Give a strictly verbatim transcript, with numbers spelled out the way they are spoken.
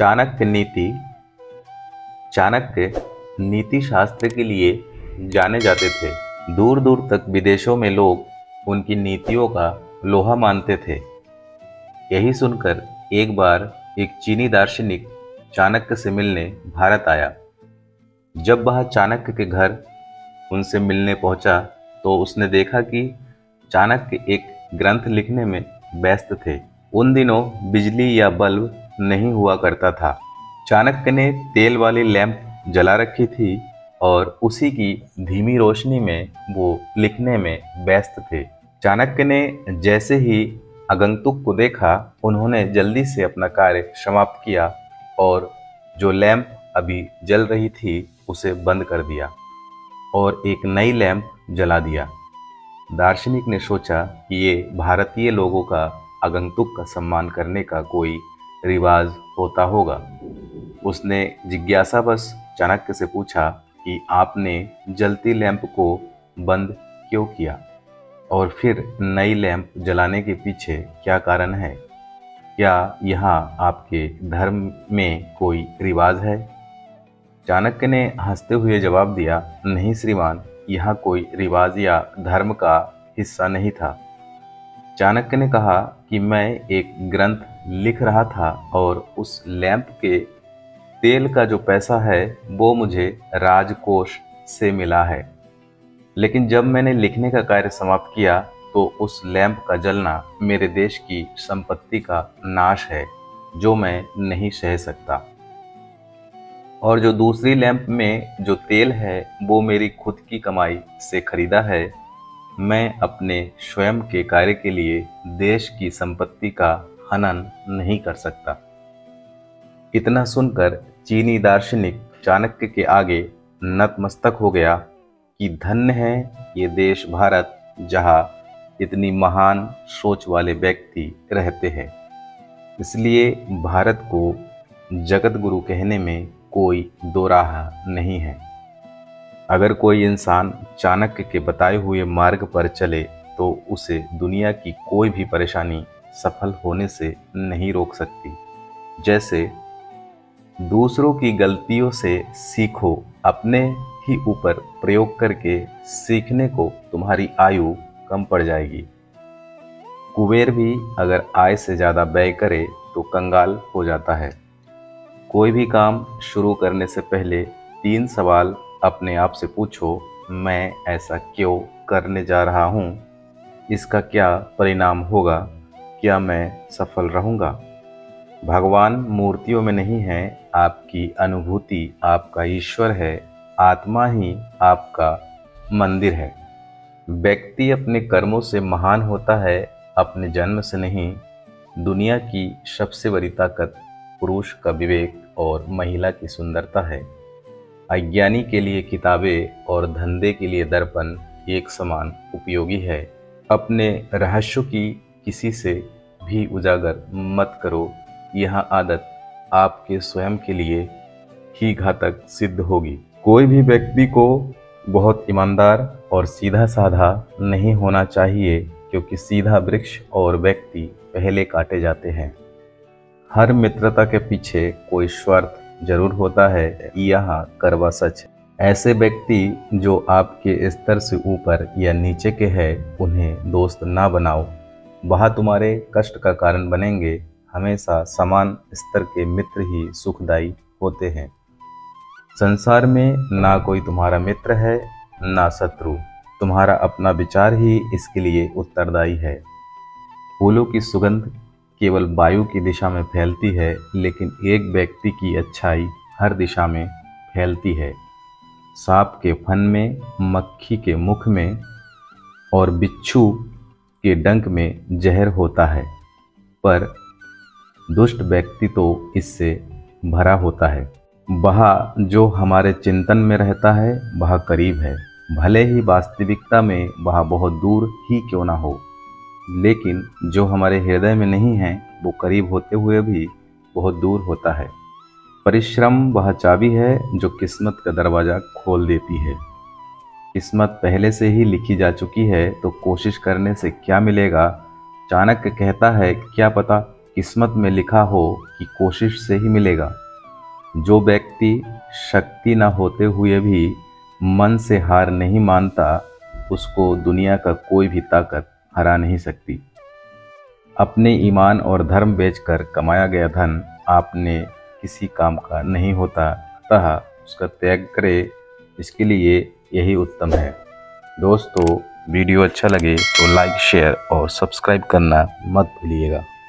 चाणक्य नीति। चाणक्य नीति शास्त्र के लिए जाने जाते थे। दूर दूर तक विदेशों में लोग उनकी नीतियों का लोहा मानते थे। यही सुनकर एक बार एक चीनी दार्शनिक चाणक्य से मिलने भारत आया। जब वह चाणक्य के घर उनसे मिलने पहुंचा तो उसने देखा कि चाणक्य एक ग्रंथ लिखने में व्यस्त थे। उन दिनों बिजली या बल्ब नहीं हुआ करता था। चाणक्य ने तेल वाली लैंप जला रखी थी और उसी की धीमी रोशनी में वो लिखने में व्यस्त थे। चाणक्य ने जैसे ही आगंतुक को देखा, उन्होंने जल्दी से अपना कार्य समाप्त किया और जो लैंप अभी जल रही थी उसे बंद कर दिया और एक नई लैंप जला दिया। दार्शनिक ने सोचा कि ये भारतीय लोगों का आगंतुक का सम्मान करने का कोई रिवाज होता होगा। उसने जिज्ञासावश चाणक्य से पूछा कि आपने जलती लैंप को बंद क्यों किया और फिर नई लैंप जलाने के पीछे क्या कारण है? क्या यहाँ आपके धर्म में कोई रिवाज है? चाणक्य ने हंसते हुए जवाब दिया, नहीं श्रीमान, यहाँ कोई रिवाज या धर्म का हिस्सा नहीं था। चाणक्य ने कहा कि मैं एक ग्रंथ लिख रहा था और उस लैंप के तेल का जो पैसा है वो मुझे राजकोष से मिला है, लेकिन जब मैंने लिखने का कार्य समाप्त किया तो उस लैंप का जलना मेरे देश की संपत्ति का नाश है जो मैं नहीं सह सकता। और जो दूसरी लैंप में जो तेल है वो मेरी खुद की कमाई से खरीदा है। मैं अपने स्वयं के कार्य के लिए देश की संपत्ति का हनन नहीं कर सकता। इतना सुनकर चीनी दार्शनिक चाणक्य के आगे नतमस्तक हो गया कि धन्य है ये देश भारत, जहाँ इतनी महान सोच वाले व्यक्ति रहते हैं। इसलिए भारत को जगत गुरु कहने में कोई दो राह नहीं है। अगर कोई इंसान चाणक्य के बताए हुए मार्ग पर चले तो उसे दुनिया की कोई भी परेशानी सफल होने से नहीं रोक सकती। जैसे दूसरों की गलतियों से सीखो, अपने ही ऊपर प्रयोग करके सीखने को तुम्हारी आयु कम पड़ जाएगी। कुबेर भी अगर आय से ज़्यादा व्यय करे तो कंगाल हो जाता है। कोई भी काम शुरू करने से पहले तीन सवाल अपने आप से पूछो, मैं ऐसा क्यों करने जा रहा हूँ? इसका क्या परिणाम होगा? क्या मैं सफल रहूँगा? भगवान मूर्तियों में नहीं है, आपकी अनुभूति आपका ईश्वर है, आत्मा ही आपका मंदिर है। व्यक्ति अपने कर्मों से महान होता है, अपने जन्म से नहीं। दुनिया की सबसे बड़ी ताकत पुरुष का विवेक और महिला की सुंदरता है। अज्ञानी के लिए किताबें और धंधे के लिए दर्पण एक समान उपयोगी है। अपने रहस्यों की किसी से भी उजागर मत करो, यह आदत आपके स्वयं के लिए ही घातक सिद्ध होगी। कोई भी व्यक्ति को बहुत ईमानदार और सीधा साधा नहीं होना चाहिए, क्योंकि सीधा वृक्ष और व्यक्ति पहले काटे जाते हैं। हर मित्रता के पीछे कोई स्वार्थ जरूर होता है, यह करवा सच है। ऐसे व्यक्ति जो आपके स्तर से ऊपर या नीचे के हैं, उन्हें दोस्त ना बनाओ, वह तुम्हारे कष्ट का कारण बनेंगे। हमेशा समान स्तर के मित्र ही सुखदायी होते हैं। संसार में ना कोई तुम्हारा मित्र है ना शत्रु, तुम्हारा अपना विचार ही इसके लिए उत्तरदायी है। फूलों की सुगंध केवल वायु की दिशा में फैलती है, लेकिन एक व्यक्ति की अच्छाई हर दिशा में फैलती है। सांप के फन में, मक्खी के मुख में और बिच्छू के डंक में जहर होता है, पर दुष्ट व्यक्ति तो इससे भरा होता है। वह जो हमारे चिंतन में रहता है वह करीब है, भले ही वास्तविकता में वह बहुत दूर ही क्यों ना हो। लेकिन जो हमारे हृदय में नहीं है वो करीब होते हुए भी बहुत दूर होता है। परिश्रम वह चाबी है जो किस्मत का दरवाज़ा खोल देती है। किस्मत पहले से ही लिखी जा चुकी है तो कोशिश करने से क्या मिलेगा? चाणक्य कहता है, क्या पता किस्मत में लिखा हो कि कोशिश से ही मिलेगा। जो व्यक्ति शक्ति न होते हुए भी मन से हार नहीं मानता, उसको दुनिया का कोई भी ताकत हरा नहीं सकती। अपने ईमान और धर्म बेचकर कमाया गया धन आपने किसी काम का नहीं होता, अतः उसका त्याग करे, इसके लिए यही उत्तम है। दोस्तों, वीडियो अच्छा लगे तो लाइक, शेयर और सब्सक्राइब करना मत भूलिएगा।